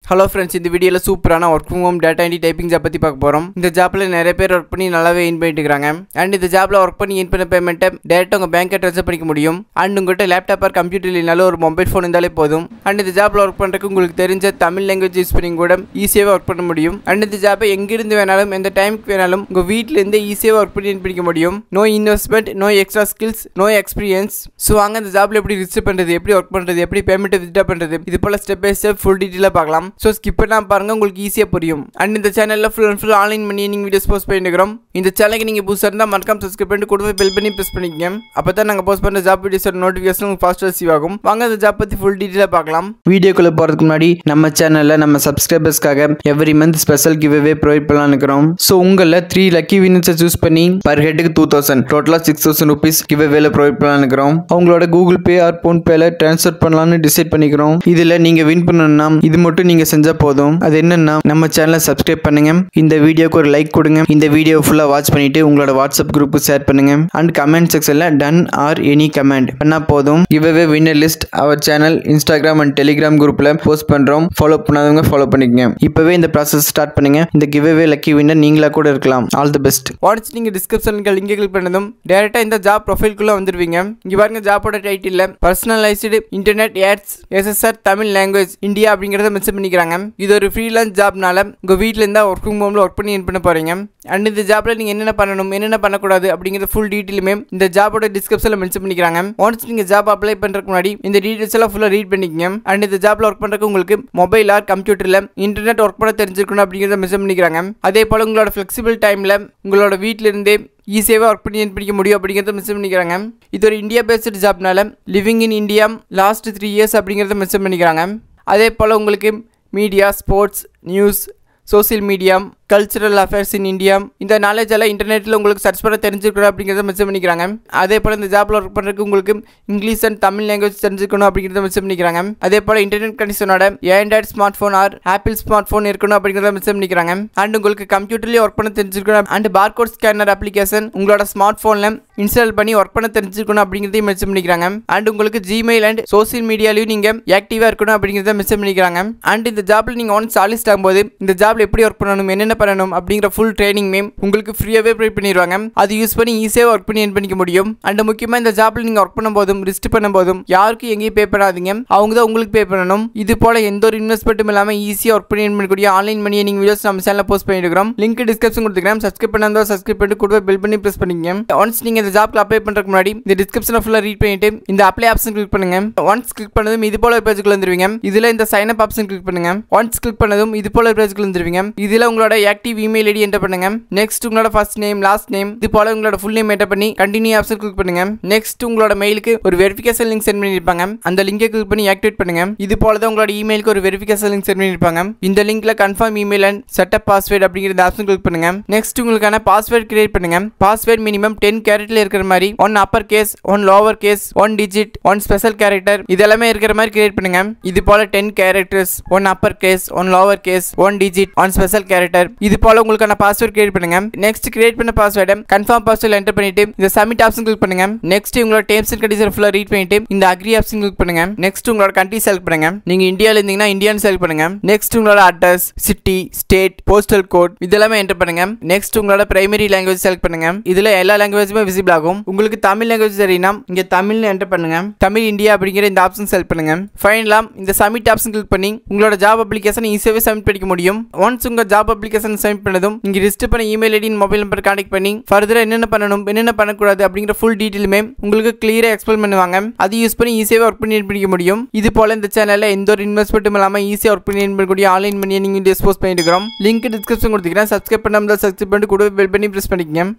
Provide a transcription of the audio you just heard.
Hello friends, in the video la சூப்பரான work from home data entry typing job பத்தி பார்க்க போறோம். இந்த ஜாப்ல நிறைய பேர் வர்க் பண்ணி நல்லாவே earn பண்ணிட்டு இருக்காங்க. and இந்த ஜாப்ல வர்க் பண்ணி earn பண்ண பேமெண்ட்டை டைரக்ட்டா உங்க பேங்க்ல ட்ரான்ஸ்ஃபர் பண்ணிக்க முடியும். and உங்ககிட்ட லேப்டாப் ஆர் கம்ப்யூட்டர் இல்லனால ஒரு மொபைல் ஃபோன் இருந்தாலே போதும். and இந்த ஜாப்ல வர்க் பண்றதுக்கு உங்களுக்கு தெரிஞ்ச தமிழ் லாங்குவேஜ் யூஸ் பண்ணி கூட ஈஸியாவே வர்க் பண்ண முடியும். and இந்த ஜாபை எங்க இருந்து வேணாலும் எந்த டைம்க்கு வேணாலும் உங்க வீட்ல இருந்து ஈஸியாவே வர்க் பண்ணி earn பண்ணிக்க முடியும். no investment, no extra skills, no experience. So வாங்க இந்த ஜாப்ல எப்படி ரிஜிஸ்டர் பண்றது, எப்படி வர்க் பண்றது, எப்படி பேமெண்ட் வித்ட்ரா பண்றது, இது போல ஸ்டெப் பை ஸ்டெப் ஃபுல் டீடைலா பார்க்கலாம். சோ ஸ்கிப் பண்ணாம பாருங்க, உங்களுக்கு ஈஸியா புரியும். அண்ட் இந்த சேனல்ல ஃபுல் ஆன்லைன் மணி நீங்க வீடியோஸ் போஸ்ட் பண்ணிட்டு இருக்கோம். இந்த சேனலுக்கு நீங்க புதுசா இருந்தா மறக்காம சப்ஸ்கிரைப் பண்ணிட்டு கூடவே பெல் பண்ணி பிரஸ் பண்ணிக்கங்க. அப்பதான் நாங்க போஸ்ட் பண்ற ஜாப் வீடியோஸோட நோட்டிஃபிகேஷன் உங்களுக்கு ஃபாஸ்டா ரிசீவ் ஆகும். வாங்க இந்த ஜாப் பத்தி ஃபுல் டீடைலா பார்க்கலாம். வீடியோக்குள்ள போறதுக்கு முன்னாடி நம்ம சேனல்ல நம்ம சப்ஸ்கிரைபர்ஸ்க்காக every month special giveaway provide பண்ணலாம்னு இருக்கிறோம். சோ உங்கள 3 லக்கி வின்னர்ஸ் சூஸ் பண்ணி பர் ஹெட்க்கு 2000 டோட்டலா 6000 ரூபீஸ் கிவ் அவேல ப்ரொவைட் பண்ணலாம்னு இருக்கிறோம். அவங்களோட கூகுள் பே ஆர் போன் பேல ட்ரான்ஸ்ஃபர் பண்ணலாம்னு டிசைட் பண்ணிக்கிறோம். இதுல நீங்க வின் பண்ணனும்னா இது மட்டும் நீங்க செஞ்சா போதும். அது என்னன்னா நம்ம சேனலை சப்ஸ்கிரைப் பண்ணுங்க, இந்த வீடியோக்கு ஒரு லைக் கொடுங்க, இந்த வீடியோ ஃபுல்லா வாட்ச் பண்ணிட்டு உங்களோட வாட்ஸ்அப் குரூப்புக்கு ஷேர் பண்ணுங்க. அண்ட் கமெண்ட் செக்ஷன்ல டன் ஆர் எனி கமெண்ட் பண்ணா போதும். Giveaway winner list our channel Instagram and Telegram குரூப்ல போஸ்ட் பண்றோம். ஃபாலோ பண்ணாதவங்க ஃபாலோ பண்ணிக்கங்க. இப்பவே இந்த ப்ராசஸ் ஸ்டார்ட் பண்ணுங்க. இந்த கிவ் அவே லக்கி வின்னர் நீங்களா கூட இருக்கலாம். All the best. வாட்ஸ் நீங்க டிஸ்கிரிப்ஷன்ல லிங்க் கிளிக் பண்ணதும் டைரக்டா இந்த ஜாப் ப்ரொஃபைல்க்குள்ள வந்துருவீங்க. இங்க பாருங்க ஜாபோட டைட்டில்ல personalised internet ads SSR Tamil language India அப்படிங்கறத மென்ஷன் பண்ணிக்கிறாங்க. இது ஒரு ஃப்ரீலான்ஸ் ஜாப்னால உங்க வீட்ல இருந்தா ஒர்க் ஃப்ரம் ஹோம்ல ஒர்க் பண்ணி earn பண்ண போறீங்க. அண்ட் இந்த ஜாப்ல நீங்க என்னென்ன பண்ணணும், என்னென்ன பண்ணக்கூடாது அப்படிங்கற ஃபுல் டீடைலுமே இந்த ஜாபோட டிஸ்கிரிப்ஷன்ல மென்ஷன் பண்ணிக்கிறாங்க. ஒன்ஸ் நீங்க ஜாப் அப்ளை பண்றதுக்கு முன்னாடி இந்த டீடைல்ஸ் எல்லாம் ஃபுல்லா ரீட் பண்ணிக்கங்க. அண்ட் இந்த ஜாப்ல ஒர்க் பண்றதுக்கு உங்களுக்கு மொபைல் ஆர் கம்ப்யூட்டர்ல இன்டர்நெட் ஒர்க் பண்ண தெரிஞ்சிருக்கணும் அப்படிங்கறத மென்ஷன் பண்ணிக்கிறாங்க. அதே போல உங்களோட ஃபிளெக்சிபிள் டைம்ல உங்களோட வீட்ல இருந்தே ஈஸியாவே ஒர்க் பண்ணி earn பண்ணிக்க முடியும் அப்படிங்கறத மென்ஷன் பண்ணிக்கிறாங்க. இது ஒரு இந்தியா பேஸ்டு ஜாப்னால living in India last 3 years அப்படிங்கறத மென்ஷன் பண்ணிக்கிறாங்க. அதே போல உங்களுக்கு media, sports, news, social media, cultural affairs in India இந்த நாலேஜ் எல்லாம் இன்டர்நெட்டில் உங்களுக்கு சர்ச் பண்ண தெரிஞ்சுக்கணும் அப்படிங்கிறத மென்ஷன் பண்ணிக்கிறாங்க. அதே போல் இந்த ஜாப்ல ஒர்க் பண்ணுறதுக்கு உங்களுக்கு இங்கிலீஷ் அண்ட் தமிழ் லாங்குவேஜ் தெரிஞ்சுக்கணும் அப்படிங்கிறத மென்ஷன் பண்ணிக்கிறாங்க. அதே போல் இன்டர்நெட் கனெக்ஷனோட Android smart phone or Apple smart phone இருக்கணும் அப்படிங்கிறத மென்ஷன் பண்ணிக்கிறாங்க. அண்ட் உங்களுக்கு கம்ப்யூட்டர்லேயே ஒர்க் பண்ண தெரிஞ்சுக்கணும். அண்ட் பார்கோட் ஸ்கேனர் அப்ளிகேஷன் உங்களோட ஸ்மார்ட் ஃபோனில் இன்ஸ்டால் பண்ணி ஒர்க் பண்ண தெரிஞ்சுக்கணும் அப்படிங்கிறதையும் மென்ஷன் பண்ணிக்கிறாங்க. அண்ட் உங்களுக்கு ஜிமெயில் அண்ட் சோசியல் மீடியாலையும் நீங்கள் ஆக்டிவாக இருக்கணும் அப்படிங்கிறத மென்ஷன் பண்ணிக்கிறாங்க. அண்ட் இந்த ஜாப்ல நீங்கள் ஒன்ஸ் சாலிஸ்ட் ஆகும்போது இந்த ஜாப்ல எப்படி ஒர்க் பண்ணணும், என்னென்ன பண்ணணும் அப்படிங்கிற ஃபுல் ட்ரைனிங் உங்களுக்கு ஃப்ரீயாவே ப்ரொவைட் பண்ணிடுவாங்க. அது யூஸ் பண்ணி ஈஸியாக ஒர்க் பண்ணி earn பண்ணிக்க முடியும். அண்ட் முக்கியமாக இந்த ஜாப்ல நீங்கள் ஒர்க் பண்ணும்போதும் ரிஸ்ட் பண்ணும்போதும் யாருக்கும் எங்கேயும் பே பண்ணாதீங்க, அவங்க தான் உங்களுக்கு பே பண்ணணும். இது போல எந்த ஒரு இன்வெஸ்ட்மெண்ட்டும் இல்லாமல் ஈஸியாக ஒர்க் பண்ணி earn பண்ணக்கூடிய ஆன்லைன் மணி நீங்கள் வீடியோஸ் நம்ம சேனலில் போஸ்ட் பண்ணிட்டு இருக்கோம். லிங்க் டிஸ்கிரிப்ஷன் கொடுத்துக்கிறேன். சப்ஸ்கிரைப் பண்ணாத சப்ஸ்கிரைப் பண்ணிட்டு கூட பெல் பண்ணி பிரஸ் பண்ணிக்கங்க. ஒன்ஸ் நீங்கள் இந்த ஜாப்ல அப்ளை பண்ணுறதுக்கு முன்னாடி இந்த டிஸ்கிரிப்ஷனை ஃபுல்லாக ரீட் பண்ணிட்டு இந்த அப்ளை ஆப்ஷன் கிளிக் பண்ணுங்க. ஒன்ஸ் கிளிக் பண்ணதும் இது போல பேஜுக்குள்ள வந்துருவீங்க. இதுல இந்த சைன் அப் ஆப்ஷன் கிளிக் பண்ணுங்க. ஒன்ஸ் கிளிக் பண்ணதும் இது போல பேஜுக்குள்ள வந்துருவீங்க. இதுல உங்களோட ஆக்டிவ் இமெயில் ஐடி என்டர் பண்ணுங்க. நெக்ஸ்ட் உங்களோட ஃபர்ஸ்ட் நேம், லாஸ்ட் நேம், இது போல உங்களோட ஃபுல் நேம் என்டர் பண்ணி கண்டினியூ ஆப்ஷன் கிளிக் பண்ணுங்க. நெக்ஸ்ட் உங்களோட மெயிலுக்கு ஒரு வெரிஃபிகேஷன் லிங்க் சென்ட் பண்ணிருப்பாங்க. அந்த லிங்கை கிளிக் பண்ணி ஆக்டிவேட் பண்ணுங்க. இது போல தான் உங்களோட இமெயிலுக்கு ஒரு வெரிஃபிகேஷன் லிங்க் சென்ட் பண்ணிருப்பாங்க. இந்த லிங்க்ல confirm email and setup password அப்படிங்கிற ஆப்ஷன் கிளிக் பண்ணுங்க. நெக்ஸ்ட் உங்களுக்கான பாஸ்வேர்ட் கிரியேட் பண்ணுங்க. பாஸ்வேர்ட் மினிமம் 10 கேரக்டர்ல இருக்கிற மாதிரி 1 upper case, 1 lower case, 1 digit, 1 special character இதெல்லாமே இருக்கிற மாதிரி கிரியேட் பண்ணுங்க. இது போல 10 characters, 1 upper case, 1 lower case, 1 digit, 1 special character இது போல உங்களுக்கான பாஸ்வேர்ட் கிரியேட் பண்ணுங்க. நெக்ஸ்ட் கிரியேட் பண்ண பாஸ்வேர்டை கன்ஃபார்ம் பாஸ்வேர்ட் என்டர் பண்ணிட்டு இந்த சப்மிட் ஆப்ஷன் கிளிக் பண்ணுங்க. நெக்ஸ்ட் உங்களோட டேர்ம்ஸ் அண்ட் கண்டிஷன் ஃபுல்லா ரீட் பண்ணிட்டு இந்த அக்ரி ஆப்ஷன் கிளிக் பண்ணுங்க. நெக்ஸ்ட் உங்களோட கண்ட்ரி செலக்ட் பண்ணுங்க. நீங்க இந்தியால இருந்தீங்கன்னா இந்தியான்னு செலக்ட் பண்ணுங்க. நெக்ஸ்ட் உங்களோட address, city, state, postal code இதெல்லாமே என்டர் பண்ணுங்க. நெக்ஸ்ட் உங்களோட பிரைமரி லாங்குவேஜ் செலக்ட் பண்ணுங்க. இதுல எல்லா லாங்குவேஜுமே விசிபிள் ஆகும். உங்களுக்கு தமிழ் லாங்குவேஜ் தெரியும்னா இங்க தமிழ்னு என்டர் பண்ணுங்க. தமிழ் இந்தியா அப்படிங்கிற இந்த ஆப்ஷன் செலக்ட் பண்ணுங்க. ஃபைனலா இந்த சப்மிட் ஆப்ஷன் கிளிக் பண்ணி உங்களோட ஜாப் அப்ளிகேஷன் ஈஸியாவே சப்மிட் பண்ணிக்க முடியும். ஒன்ஸ் உங்க ஜாப் அப்ளிகேஷன் சப்மிட் பண்ணதும் நீங்க ரிஜிஸ்டர் பண்ண email ID mobile number contact பண்ணி ஃபர்தரா என்னென்ன பண்ணணும், என்னென்ன பண்ணக்கூடாது அப்படிங்கிற ஃபுல் டீடைலுமே உங்களுக்கு கிளியரா எக்ஸ்பிளைன் பண்ணுவாங்க. அது யூஸ் பண்ணி ஈஸியாக ஒர்க் பண்ணி earn பண்ணிக்க முடியும். இது போல இந்த சேனல்ல எந்த ஒரு இன்வெஸ்ட்மெண்ட்டும் இல்லாமல் ஈஸியாக ஒர்க் பண்ணி earn பண்ணக்கூடிய ஆன்லைன் மணியை நீங்க டிஸ்போஸ் பண்ணிட்டு இருக்கிறோம். லிங்க் டிஸ்கிரிப்ஷன் கொடுத்துக்கிறேன். சப்ஸ்கிரைப் பண்ணாம சப்ஸ்கிரைப் பண்ணிட்டு கூட பெல் பண்ணி பிரஸ் பண்ணிக்கங்க.